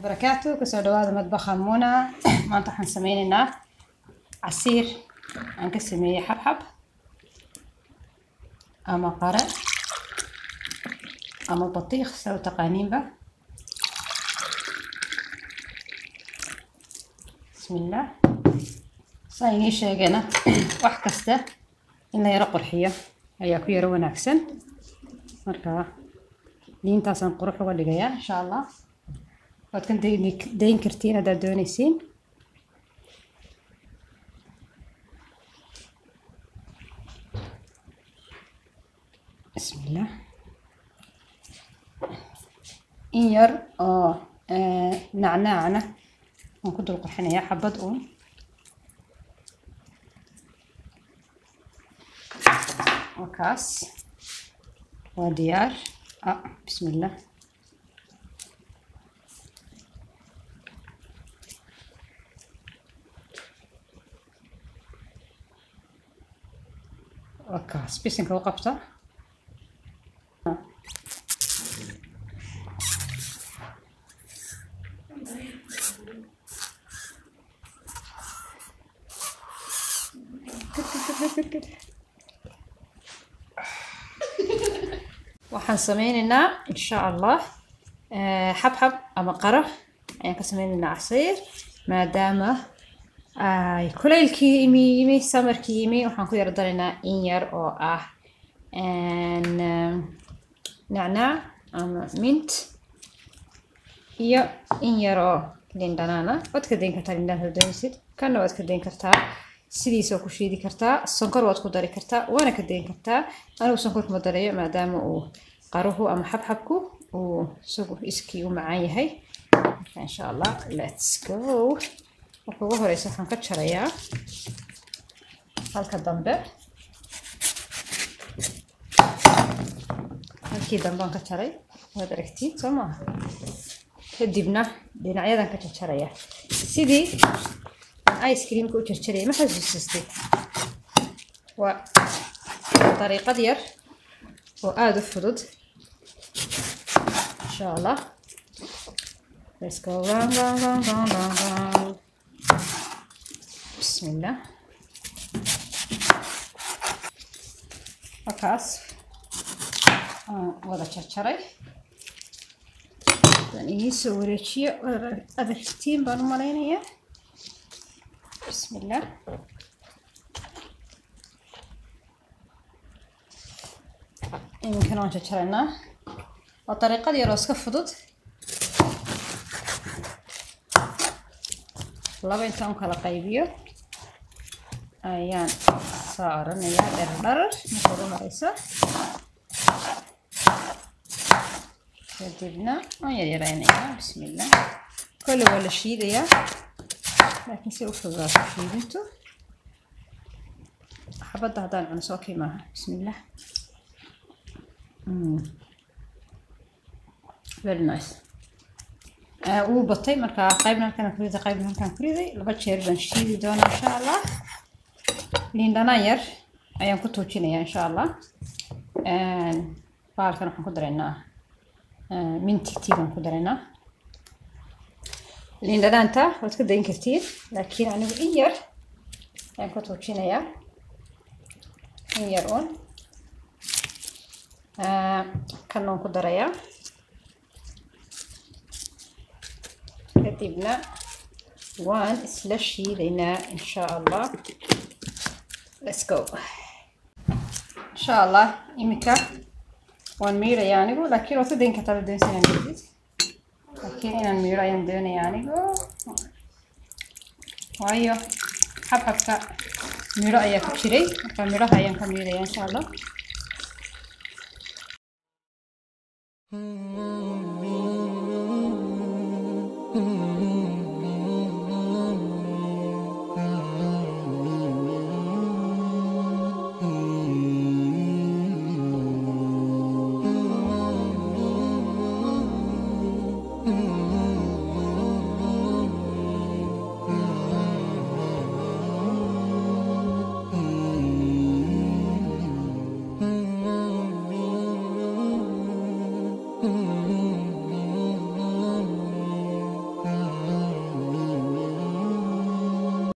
وبركاته. كسر دواد مطبخ منى. ما انت حنسمينا عصير عن كسمية حبحب أما قرع أما بطيخ سو تقانين به. بسم الله. صايني شيغنا wax kasta in la yara qurxiyo ayaa ku yara wanaagsan. marka liintaasan qurux uga dhigayaa insha Allah. waad kan deyn kartiin hadaad doonaysiin. بسم الله. in yar oo nacnaacna aan ku dul qurxinayaa xabad uun. وكاس وديار بسم الله. وكاس بيسنك وقفته waxaan sameynaynaa insha Allah xabxab ama qaro ayaan ka sameynaynaa casiir maadaama ay kuleylkii yimi samarkii yimi. waxaan ku yar daraynaa in yar oo ah nacnaac ama mint iyo in yar oo liin dhanaana. waad ka dayn kartaa liin dhanaan doonaysid, kana waad ka dayn kartaa sidiisoo ku shiidi kartaa. sonkor waad ku dari kartaa waana ka dayn kartaa. anigu sonkor kuma darayo maadaama uu qaruhu ama xabxabku uu isagu iskii u macaan yahay. insha Allah let's go. marka ugu horeysa waxaan ka jarayaa halka dambe. halkii dambe aan ka jaray waad aragtiin soo maaha. kadibna dhinacyadan ka jarjarayaa sidii ice cream ku jarjaray. ma xasuustay waa طريقة yar oo aad u fudud insha Allah. let's go round round round round round round. بسم الله. وكاس wada jarjaray dan ii soo wareejiyo adeegtiin baan u maleynayaa. بسم الله. يمكن أن تشرنا وطريقة دي روس كفضت لبين تام كلا قيبيو أيان صارنا يا درر نقول مريسة كتبنا يا رينا. بسم الله. كل ولا شيء ده لكن سوف الراس شيء انتو حبض هذا عن سوكي معها. بسم الله. very nice. وبطي مركا قيبنا كان كريدي قيبنا كان كريدي لبا جير بان شيدي دونا ان شاء الله. لين دناير ayaan ku toojinayaa insha Allah. baalkan waxaan ku dareynaa mintiga ku dareynaa. لين دانتا waad ka dayn kartiin laakiin anigu in yar ayaan ku toojinayaa. in yar on kan ku darayaa. kadibna waan isla shiidaynaa insha Allah. let's go. insha Allah imika waan miirayaa anigu laakiin waad ka dayn kartaa doonaysan inaan لكن أنا الميرا يندوني يعني وايو حبحبك ميرا أيا كشري فميرا هاي كميرا إن شاء الله.